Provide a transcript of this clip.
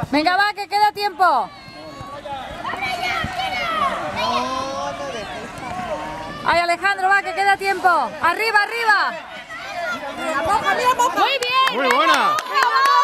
Venga, va, que queda tiempo. Ay, Alejandro, va, que queda tiempo. Arriba, arriba. Muy bien. Muy buena. ¡Bravo!